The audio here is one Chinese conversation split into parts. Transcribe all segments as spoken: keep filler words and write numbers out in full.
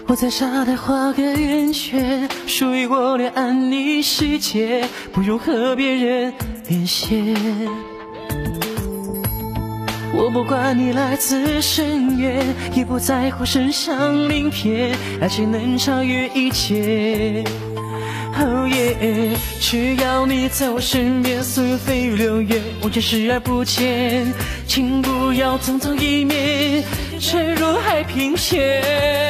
我在沙滩画个圆圈，属于我的安妮世界，不用和别人连线。我不管你来自深渊，也不在乎身上鳞片，爱情能超越一切。Oh yeah， 只要你在我身边，所有蜚语流言完全视而不见，请不要匆匆一面，沉入海平线。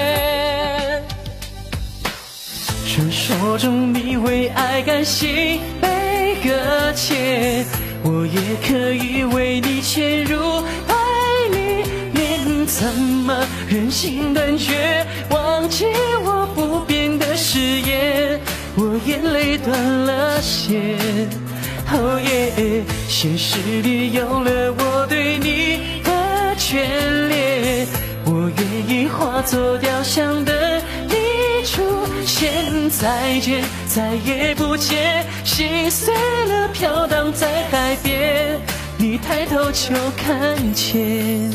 传说中你为爱甘心被搁浅，我也可以为你潜入海里面，怎么忍心断绝，忘记我不变的誓言，我眼泪断了线。Oh yeah， 现实里有了我对你的眷恋，我愿意化作雕像的你出现，再见再也不见，心碎了飘荡在海边，你抬头就看见。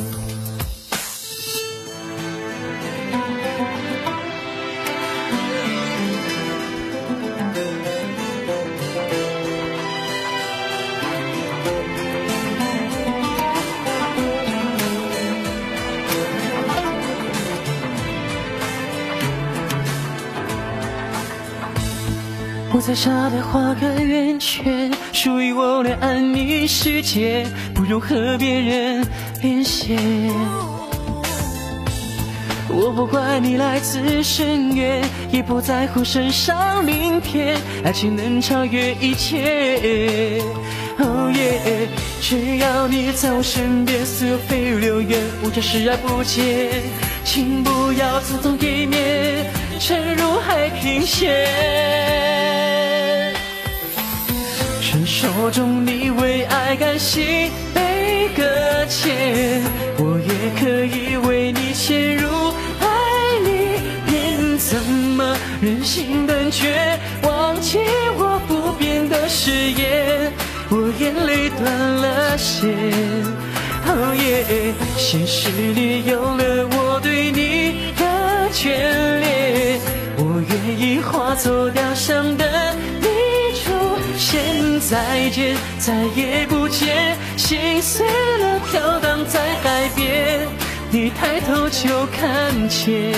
我在沙滩画个圆圈，属于我的安妮世界，不用和别人连线。我不管你来自深渊，也不在乎身上鳞片，爱情能超越一切。Oh yeah， 只要你在我身边，所有蜚语流言完全视而不见，请不要匆匆一面，沉入海平线。传说中你为爱甘心被搁浅，我也可以为你潜入海里面，怎么忍心断绝，忘记我不变的誓言，我眼泪断了线。Oh yeah， 现实里有了我对你的眷恋，我愿意化作雕像的你出现，再见再也不见，心碎了飘荡在海边，你抬头就看见。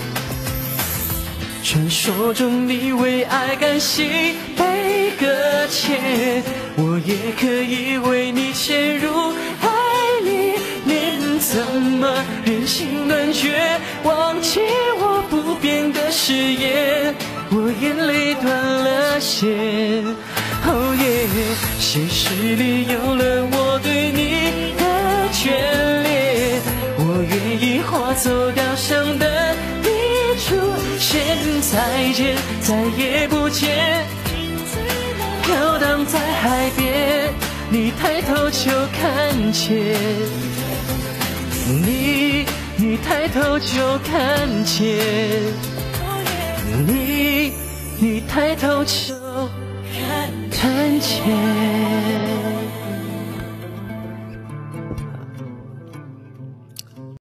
传说中你为爱甘心被搁浅，我也可以为你潜入海里面，怎么忍心断绝，忘记我不变的誓言，我眼泪断了线。Oh yeah， 现实里有了我对你的眷恋，我愿意化作雕像的你出现，再见再也不见，飘荡在海边，你抬头就看见，你你抬头就看见，你你抬头就看见。